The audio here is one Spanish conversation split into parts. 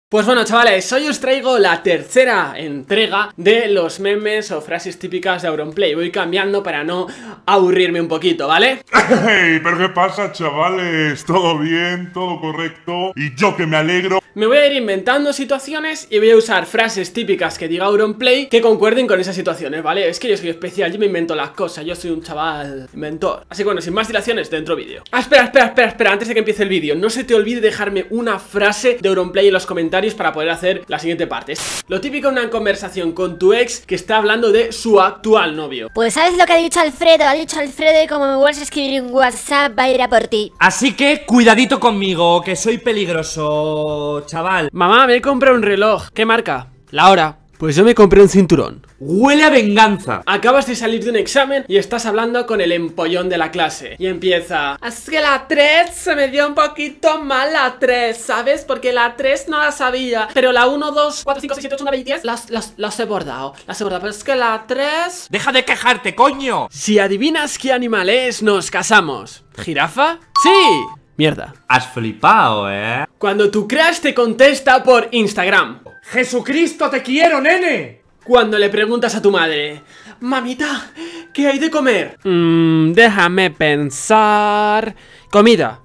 Pues bueno, chavales, hoy os traigo la tercera entrega de los memes o frases típicas de Auronplay. Voy cambiando para no aburrirme un poquito, ¿vale? ¡Hey! ¿Pero qué pasa, chavales? ¿Todo bien? ¿Todo correcto? Y yo que me alegro. Me voy a ir inventando situaciones y voy a usar frases típicas que diga Auronplay que concuerden con esas situaciones, ¿vale? Es que yo soy especial, yo me invento las cosas, yo soy un chaval inventor. Así que bueno, sin más dilaciones, dentro vídeo. Espera, antes de que empiece el vídeo, no se te olvide dejarme una frase de Auronplay en los comentarios para poder hacer la siguiente parte. Lo típico en una conversación con tu ex que está hablando de su actual novio. Pues ¿sabes lo que ha dicho Alfredo? Ha dicho Alfredo y como me vuelves a escribir en WhatsApp va a ir a por ti. Así que cuidadito conmigo, que soy peligroso, chaval. Mamá, me he comprado un reloj. ¿Qué marca? La hora. Pues yo me compré un cinturón. Huele a venganza. Acabas de salir de un examen y estás hablando con el empollón de la clase. Y empieza: es que la 3 se me dio un poquito mal la 3, ¿sabes? Porque la 3 no la sabía. Pero la 1, 2, 4, 5, 6, 7, 8, 9 y 10 las he bordado. Pero es que la 3... ¡Deja de quejarte, coño! Si adivinas qué animal es, nos casamos. ¿Jirafa? ¡Sí! Mierda. Has flipado, ¿eh? Cuando tu crush te contesta por Instagram. ¡Jesucristo, te quiero, nene! Cuando le preguntas a tu madre: mamita, ¿qué hay de comer? Déjame pensar. Comida.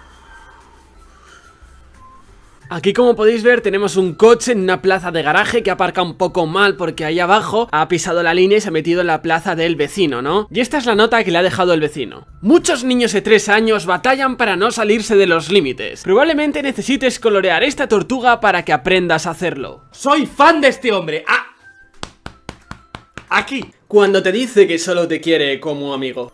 Aquí, como podéis ver, tenemos un coche en una plaza de garaje que aparca un poco mal porque ahí abajo ha pisado la línea y se ha metido en la plaza del vecino, ¿no? Y esta es la nota que le ha dejado el vecino. Muchos niños de 3 años batallan para no salirse de los límites. Probablemente necesites colorear esta tortuga para que aprendas a hacerlo. Soy fan de este hombre. Aquí. Cuando te dice que solo te quiere como amigo.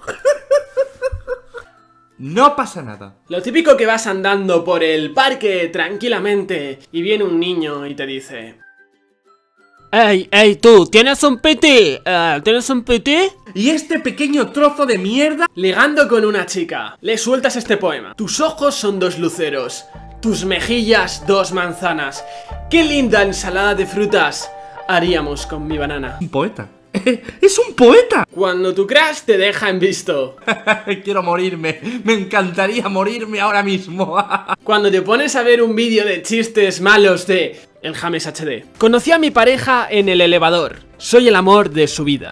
No pasa nada. Lo típico que vas andando por el parque tranquilamente y viene un niño y te dice: ¡Ey, tú! ¿Tienes un piti? ¿Tienes un piti? Y este pequeño trozo de mierda, ligando con una chica, le sueltas este poema: tus ojos son 2 luceros, tus mejillas 2 manzanas. ¡Qué linda ensalada de frutas haríamos con mi banana! Un poeta. ¡Es un poeta! Cuando tu crush te deja en visto. Quiero morirme. Me encantaría morirme ahora mismo. Cuando te pones a ver un vídeo de chistes malos de El James HD. Conocí a mi pareja en el elevador. Soy el amor de su vida.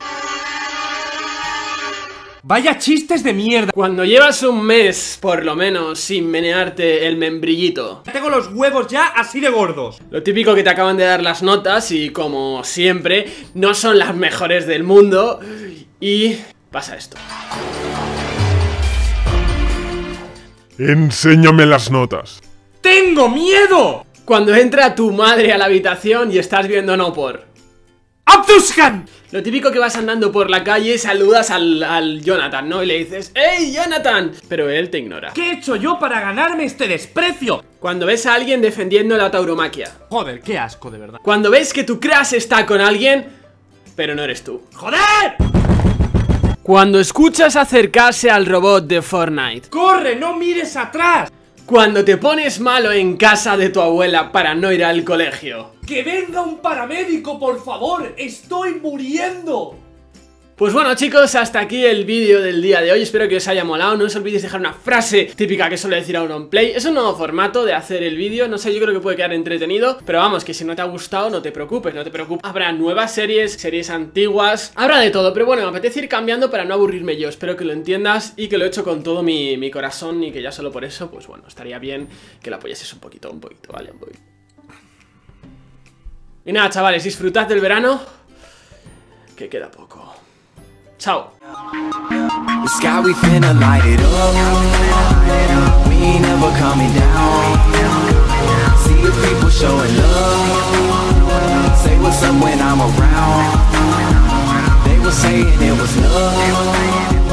Vaya chistes de mierda. Cuando llevas un mes, por lo menos, sin menearte el membrillito. Tengo los huevos ya así de gordos. Lo típico que te acaban de dar las notas y, como siempre, no son las mejores del mundo. Y pasa esto. Enséñame las notas. ¡Tengo miedo! Cuando entra tu madre a la habitación y estás viendo No Por. ¡Abdushan! Lo típico que vas andando por la calle y saludas al Jonathan, ¿no? Y le dices: ¡Hey, Jonathan! Pero él te ignora. ¿Qué he hecho yo para ganarme este desprecio? Cuando ves a alguien defendiendo la tauromaquia. Joder, qué asco, de verdad. Cuando ves que tu crush está con alguien, pero no eres tú. ¡Joder! Cuando escuchas acercarse al robot de Fortnite. ¡Corre, no mires atrás! Cuando te pones malo en casa de tu abuela para no ir al colegio. ¡Que venga un paramédico, por favor! ¡Estoy muriendo! Pues bueno, chicos, hasta aquí el vídeo del día de hoy. Espero que os haya molado. No os olvidéis dejar una frase típica que suele decir Auronplay. Es un nuevo formato de hacer el vídeo. No sé, yo creo que puede quedar entretenido. Pero vamos, que si no te ha gustado, no te preocupes, no te preocupes. Habrá nuevas series antiguas. Habrá de todo, pero bueno, me apetece ir cambiando para no aburrirme yo. Espero que lo entiendas y que lo he hecho con todo mi corazón. Y que ya solo por eso, pues bueno, estaría bien que lo apoyases un poquito, ¿vale? Un poquito. Y nada, chavales, disfrutad del verano, que queda poco. Chao. The sky, we finna light it up. We ain't never coming down. See the people showing love. Say what's up when I'm around. They were saying it was love.